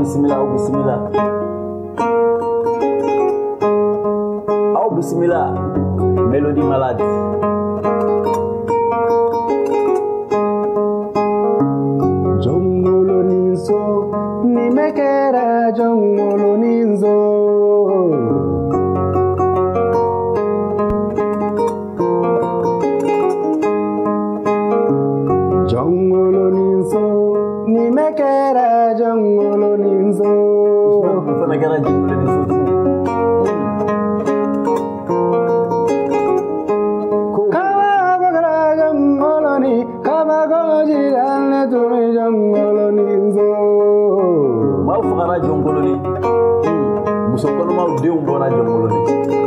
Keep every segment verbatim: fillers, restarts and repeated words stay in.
bismillah, aw bismillah. Aw bismillah. Mélodie malade. Jongolo ninzo, ni mekera jongolo ninzo. Jongolo ninzo, ni mekera jongolo ninzo. Fana kera jongolo ninzo. Kama bagara jongolo ni, kama goji dane tumi jongolo ninzo. Mau fana jongolo ni, musokono mau deum bona jongolo ni.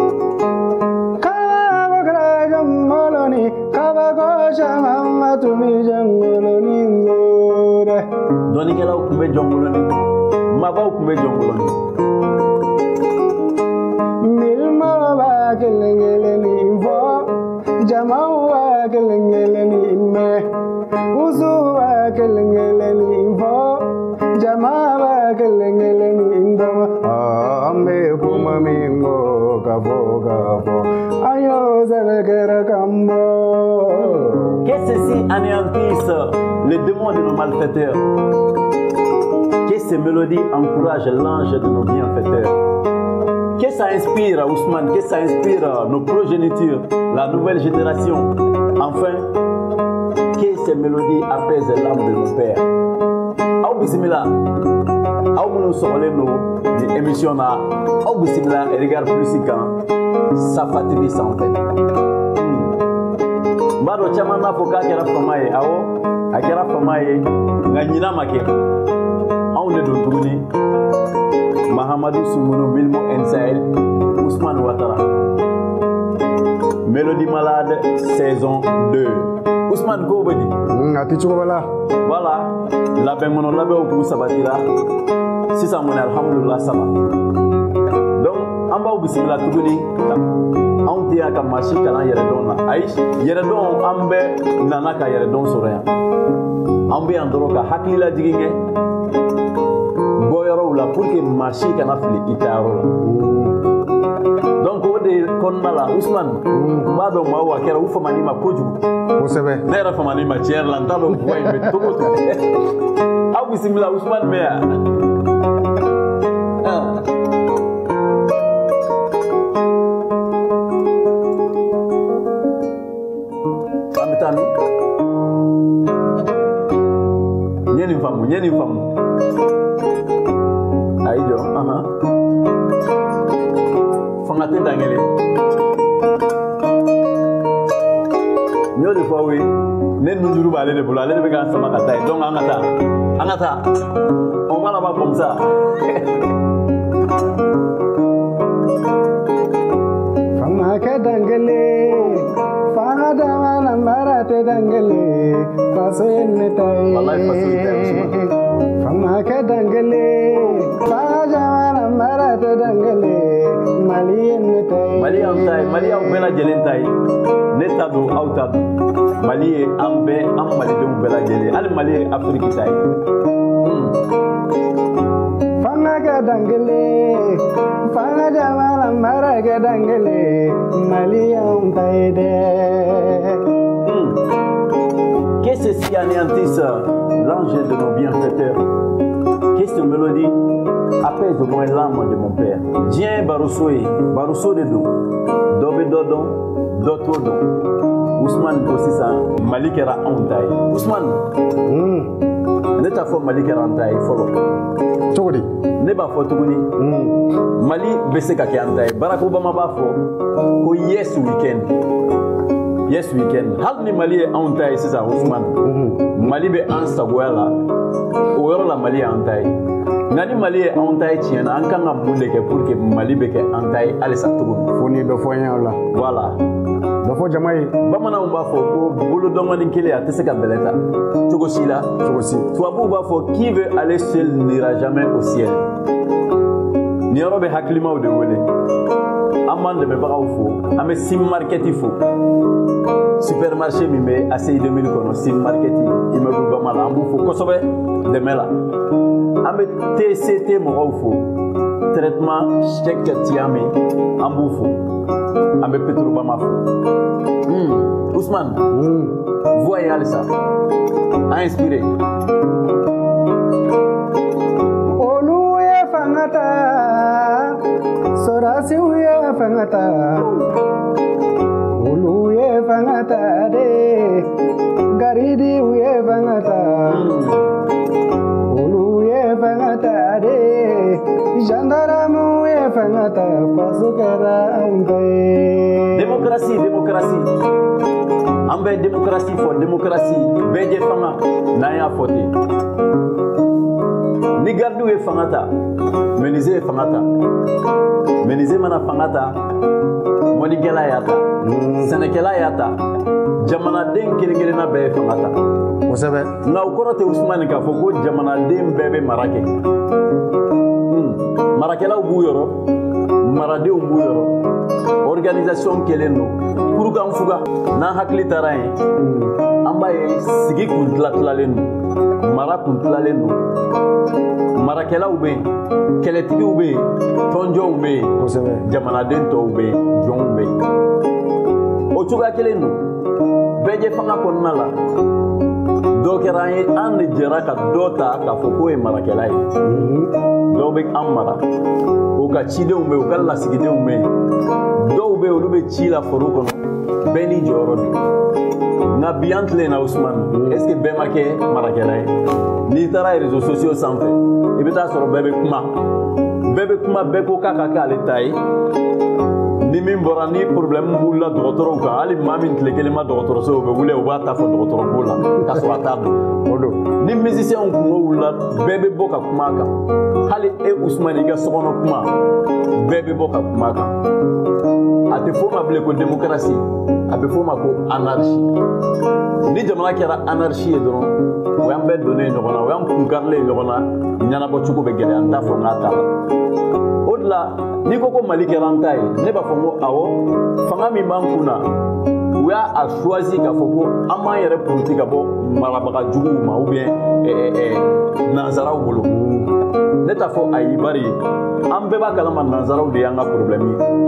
Kama bagara jongolo ni, kama goji mama tumi jongolo ninzo. Doni kela ukumbe jongolo ni, maba ukumbe jongolo ni. Milma ba kelengele ni vo, jamau ba kelengele ni me, uzu ba kelengele ni vo, jama ba kelengele ni ndama. Ambe kuma mingo kafo kafo, ayo zalekera kambo. Que ceci anéantisse les démons de nos malfaiteurs. Que ces mélodies encouragent l'ange de nos bienfaiteurs. Que ça inspire Ousmane, que ça inspire nos progénitures, la nouvelle génération. Enfin, que ces mélodies apaisent l'âme de mon père. Aou bismillah. Aou nous sommes nos émissions là. Aou bismillah et regarde plus quand ça fatigue ça en fait. Bado chama na foka kera famaye awo akera famaye nganyina make aw ne don tuguni Mahamadou Soumourou Milmo Nsahel Ousmane Ouattara Mélodie malade saison deux Ousmane ko bedi ngati chuko bala voilà la ben mono labe o sabatira sisa mon alhamdulillah sama donc amba o bismillah tuguni on tient qu'à marcher quand il y a des aïe il y a des dons ambe nana ka il y a des dons sur rien ambe androka hakila digenge boyoro la pour que marcher quand a fait itaro donc o de konnala Ousmane mbado mawa kera ufa manima koju ko sebe nera fa manima tier la ndalo boy me to to aw bismillah Ousmane meya Nyeni famu, nyeni famu. Aijo, aha. Fangate dangele. Nyori fawi, nen munjuru ba lele bula, lele bega sama katai. Donc angata, angata. On va là-bas comme ça. Fangake dangele. Fahada mana marate dangele, fasen tay. Wallahi fasen tay. Fangake dangele, fahada mana marate dangele, malien tay. Malien tay, malien bela jelen tay. Netado outado. Malien ambe am malien bela jelen. Al malien Afrique tay. Fangake dangele, fahada mana marate dangele, malien tay de. Que ceci anéantisse l'ange de nos bienfaiteurs. Que cette mélodie apaise au moins l'âme de mon père. Dien Baroussoé, Barousso de Do, Dobe Dodon, Dotodon. Ousmane Bossissa, Malikera Antaï. Ousmane, ne t'a fait Malikera Antaï, follow. Chokodi. Ne ba fo tuguni. Mali bese ka ke Antaï. Barack Obama ba fo ko yes weekend. Yes weekend. Hal ni Mali Antaï c'est ça Ousmane. Mali be an sagoyala. O yoro la Mali Antaï. Ngani Mali Antaï tiena an kan munde ke pour que Mali be ke Antaï ale sa tuguni. Foni do fo la. Voilà. Do fo jamay. Bamana on ba fo ko bolo dongani kele a tese ka beleta. Togo sila, togo si. Toi bu ba fo qui veut aller seul n'ira jamais au ciel. Ni yoro be haklima o de wele. Amman de Bebara Fo, Ame Sim Market Fo. Supermarché Mime, A C I deux mille Kono, Sim Market, Immeuble Bamala, Amboufo, Kosobe, de Mela. Ame T C T Morofo, traitement chèque Tiami, Amboufo, Ame Petro Bamafo. Hmm, Ousmane, Hmm. voyez ça, a inspiré. Oluye fangata, sorasi uye fangata. Oluye fangata de, garidi uye fangata. Oluye fangata de, gendarme uye fangata, pasukera ambe. Démocratie, démocratie. Ambe démocratie faut démocratie. Beje fanga naya fote. Ni gardu e fangata. Menize e fangata. Menize mana fangata. Moni gela yata. Senekela yata. Jamana den kele na be fangata. Kosɛbɛ. Na ukorote Ousmane ka foko jamana den bebe marake. Hmm. Marakela ubu yoro. Marade ubu yoro. Organisation kelen no. Kurukan fuga na hakili tara yen. An b'a ye sigi kun tilatilalen don, mara kun tilalen don, marakɛlaw bɛ yen, kɛlɛtigiw bɛ yen, tɔnjɔnw bɛ yen, Kosɛbɛ. jamanaden tɔw bɛ yen, jɔnw bɛ yen. O cogoya kelen don, bɛɛ fanga kɔnɔna la, dɔ kɛra an ye an de jɛra ka dɔ ta k'a fɔ k'o ye marakɛla ye. Dɔw bɛ an mara, o ka cidenw bɛ yen, o ka lasigidenw bɛ yen, dɔw bɛ yen olu bɛ ci la foro kɔnɔ, bɛɛ n'i jɔyɔrɔ don. Nga bi an tilen na Ousmane, est-ce que bɛɛ ma kɛ marakɛla ye? N'i taara réseaux sociaux sanfɛ, i bɛ taa sɔrɔ bɛɛ bɛ kuma, bɛɛ bɛ kuma, bɛɛ ko k'a ka kɛ ale ta ye. Ni min bɔra ni problème wulila dɔgɔtɔrɔw kan, hali maa min tile kelen ma dɔgɔtɔrɔso o bɛ wuli o b'a ta fɔ dɔgɔtɔrɔko la k'a sɔrɔ a t'a dɔn. O don. Ni musiciens kungo wulila, bɛɛ bɛ bɔ ka kuma a kan. Hali e Ousmane i ka sokɔnɔ kuma, bɛɛ bɛ bɔ ka kuma a kan. A tɛ fɔ o ma bilen ko démocratie, a bɛ fɔ o ma ko anarchie. Ni jamana kɛra anarchie ye dɔrɔn, o y'an bɛɛ donnen ɲɔgɔn na, o y'an kun karilen ɲɔgɔn na, ɲɛnabɔ cogo bɛ gɛlɛya, n t'a fɔ n k'a t'a la. O de la, n'i ko ko Mali kɛra an ta ye, ne b'a fɔ n ko awɔ, fanga min b'an kun na, u y'a a choisi k'a fɔ ko an b'an yɛrɛ puruti ka bɔ marabaga juguw ma ou bien eh, eh, nanzaraw bolo. Ne t'a fɔ ayi bari, an bɛɛ b'a kalama nanzaraw de y'an ka problème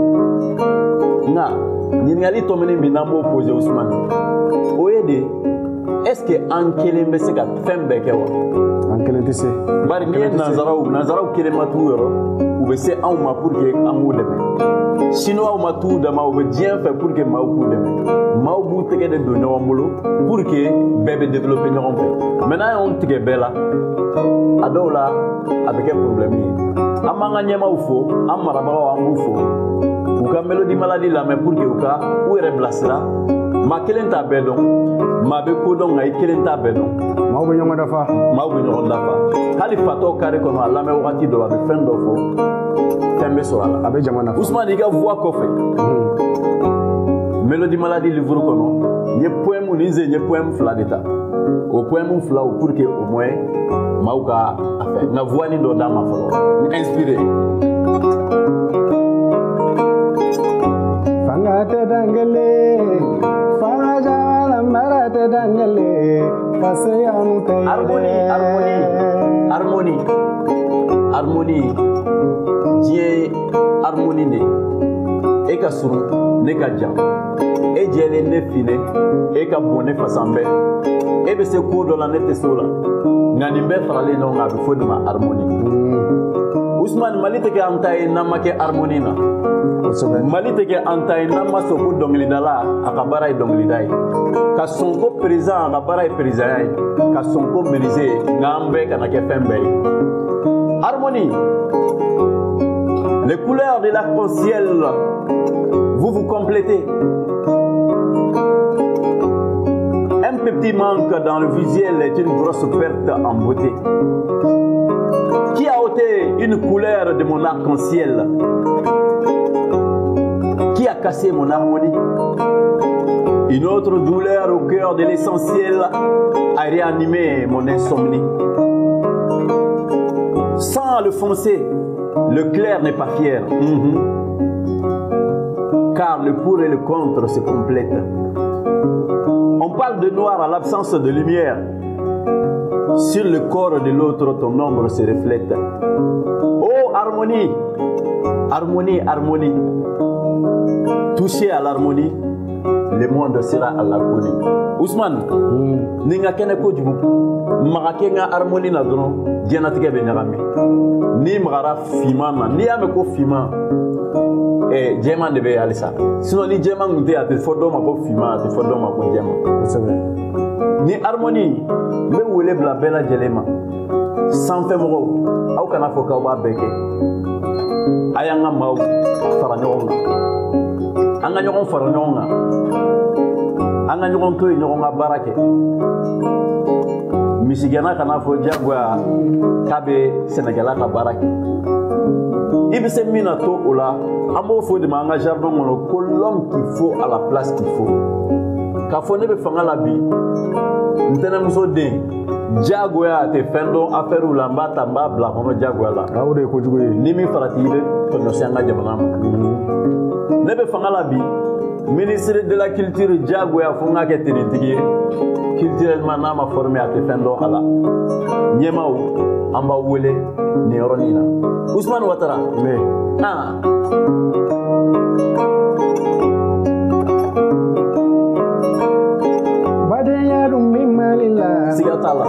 ye. Nka ɲininkali tɔ min min n'an b'o poser Ousmane, o ye de est-ce que an kelen bɛ se ka fɛn bɛɛ kɛ wa? An kelen tɛ se. Bari n'i ye nanzaraw nanzaraw kelen ma t'u yɔrɔ, u bɛ se anw ma pour que an k'u dɛmɛ. Chinois ma t'u dama, u bɛ diɲɛ fɛ pour que maaw k'u dɛmɛ. Maaw b'u tɛgɛ de don ɲɔgɔn bolo pour que bɛɛ bɛ développer ɲɔgɔn fɛ. Mais n'an y'anw tigɛ bɛɛ la, a dɔw la a bɛ kɛ problème ye. An b'an ka ɲɛmaaw fo, an marabagaw an b'u fo. U ka Melody Maladi lamɛn pour que u ka u yɛrɛ bilasira. Maa kelen t'a bɛɛ dɔn, maa bɛ ko dɔn nka i kelen t'a bɛɛ dɔn. Maaw bɛ ɲɔgɔn dafa. Maaw bɛ ɲɔgɔn dafa. Hali fatɔ kare kɔnɔ a lamɛn wagati dɔ a bɛ fɛn dɔ fɔ, fɛn bɛ sɔrɔ a la. A bɛ jamana fɔ. Ousmane i ka voix kɔfɛ, Melody Maladi livre kɔnɔ, n ye poème ni n sen n ye poème fila de ta. O poème filaw pour que au moins maaw ka a fɛ. N ka voix nin dɔ d'a ma fɔlɔ, n inspiré. Fanga tɛ dangele, fanga jamana mara tɛ dangele, fasoya tɛ. Harmonie, harmonie, harmonie, harmonie. Diɲɛ ye harmonie de ye. E ka surun, ne ka jan. E jɛlen ne finen, e ka bon ne fasan bɛɛ. E bɛ se ko dɔ la ne tɛ se o la. Nka nin bɛɛ faralen ɲɔgɔn kan a bɛ fɔ de ma harmonie. Ousmane, Mali tɛ kɛ an ta ye n'an ma kɛ harmonie na. Mali tɛ kɛ an ta ye n'an ma sɔn ko dɔnkilidala a ka baara ye dɔnkilida ye, ka sɔn ko président a ka baara ye président ye, ka sɔn ko menuisier ye, nka an bɛɛ kana kɛ fɛn bɛɛ ye. Harmonie, les couleurs de l'arc-en-ciel, vous vous complétez. Un petit manque dans le visuel est une grosse perte en beauté. Qui a ôté une couleur de mon arc-en-ciel? Qui a cassé mon harmonie? Une autre douleur au cœur de l'essentiel a réanimé mon insomnie. Sans le foncé, le clair n'est pas fier. Mm-hmm. car le pour et le contre se complètent. On parle de noir à l'absence de lumière. Sur le corps de l'autre, ton ombre se reflète. Oh, harmonie, harmonie, harmonie. Touché à l'harmonie, le monde sera à l'agonie. Ousmane, ninga kene ko jugu, maga kenga harmonie na dron, dianatige be nyagami. Ni magara fima na, ni ame ko fima. Eh, djema de be alisa. Sinon ni djema ngunte ate fodo ma ko fima, ate fodo ma ko djema. Ni harmonie, me wole bla bela djelema. Sans fait moro, au kana foka ba beke. Ayanga mau fara nyonga. Anga nyonga fara nyonga. Anga nyonga to nyonga barake. Misigana kana fo jagwa kabe Sénégal ka barake. Ibise mina to ola, amo fo de manga jardin mono ko l'homme qu'il faut à la place qu'il faut. Ka fo ne be fanga la bi. Ntena muso de jagoya te fendo affaire ou lamba tamba bla kono jagoya la. Awde ko jugo ni mi farati be to no senga jabana. Ne be fanga la bi. Ministre de la culture jagoya fonga ke tiri culturellement na ma formé à te fendo ala. Nyemao amba wele ni oronina. Ousmane Ouattara. Mais ah badenya dum malila sigatala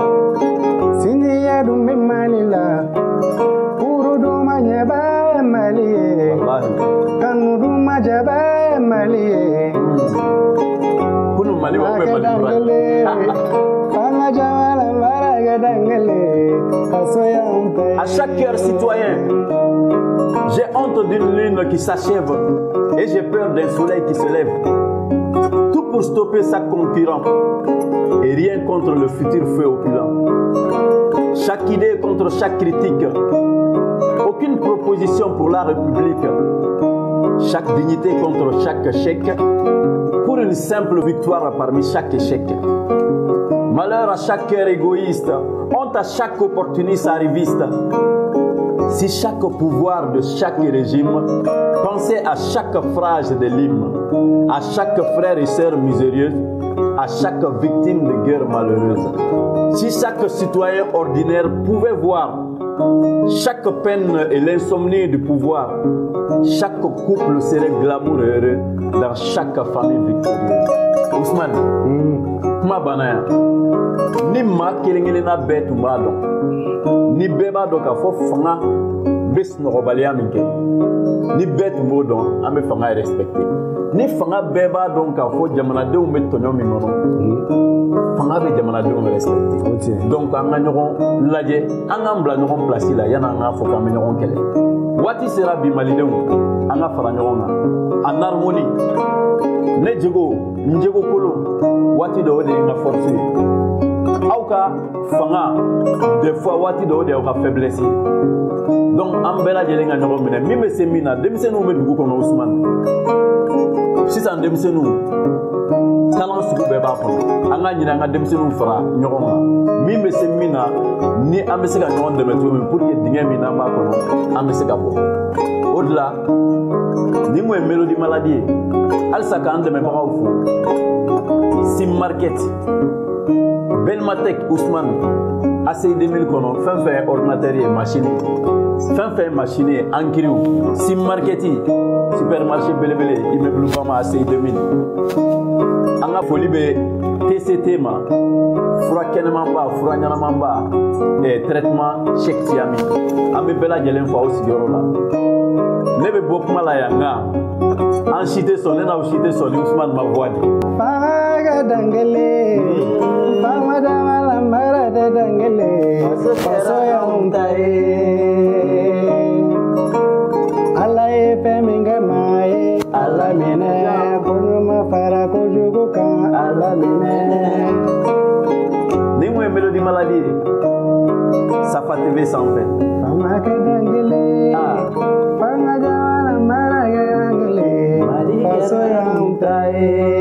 sinya dum malila puru dum nyaba maliye wallahi kanu dum majaba maliye kunu mali wa be mali fanga jawala maraga dangale fasoya umpe. À chaque cœur citoyen, j'ai honte d'une lune qui s'achève et j'ai peur d'un soleil qui se lève. Tout pour stopper sa concurrente et rien contre le futur feu opulent. Chaque idée contre chaque critique, aucune proposition pour la République. Chaque dignité contre chaque chèque, pour une simple victoire parmi chaque échec. Malheur à chaque cœur égoïste, honte à chaque opportuniste arriviste. Si chaque pouvoir de chaque régime pensait à chaque phrase de l'hymne, à chaque frère et sœur misérieuse, à chaque victime de guerre malheureuse. Si chaque citoyen ordinaire pouvait voir chaque peine et l'insomnie du pouvoir, chaque couple serait glamour et heureux dans chaque famille victorieuse. Ousmane, kuma banaya, ni ma kelengelena betu mbado, ni beba doka fo fanga bes norobalia minke, ni betu mbodo ame fanga respecté. Ni fanga beba donka fo jamana de umbe tonyo mingono, fanga be jamana de umbe respecté. Donc anga nyoron laje, anga mbla nyoron place la yana anga fo kame nyoron kele. Wati sera bimalideu, anga fara nyoron en harmonie. Ne djego, njego kolo, wati do de nga force. Auka fanga, des fois wati do de auka faiblesse. Donc ambela jelenga nyoron mine, mi me semina, demise no me dugu kono Ousmane. Si ça ndemse nous, talent sugu bɛɛ b'a kɔnɔ. An ka ɲinɛ an ka denmisɛnninw fara ɲɔgɔn kan. Min bɛ se min na, ni an bɛ se ka ɲɔgɔn dɛmɛ cogo min pour que dingɛ min n'an b'a kɔnɔ, an bɛ se ka bɔ. O de la, ni mun ye Mélodie Maladi ye, halisa k'an dɛmɛbagaw fo. Sim Market, Belmatech Ousmane, A C I deux mille kɔnɔ, fɛn fɛn ye ordinateur ye, machine. Fɛn fɛn ye machine ye, ankiriw, Sim Market, supermarché belebele, immeuble Fama A C I deux mille. An ka foli bɛ T C T ma, fura kɛnɛman ba, fura ɲɛnaman ba, eh, traitement Cheikh Tiami. An bɛ bɛɛ lajɛlen fo aw sigiyɔrɔ la. Ne bɛ bɔ kuma la yan nka an si tɛ sɔn, ne n'aw si tɛ sɔn ni Ousmane ma voix di. Faga dangale, fama damala mara de dangale, fasoya umtaye. Ala ye fɛn min kɛ maa ye, Ala minɛ, koɲuman fara kojugu kan, Ala minɛ. Ni mun ye Mélodie Maladi ye, Safa T V sanfɛ. Fama kɛ dangale, fanga jamana mara kɛ dangale, fasoya umtaye.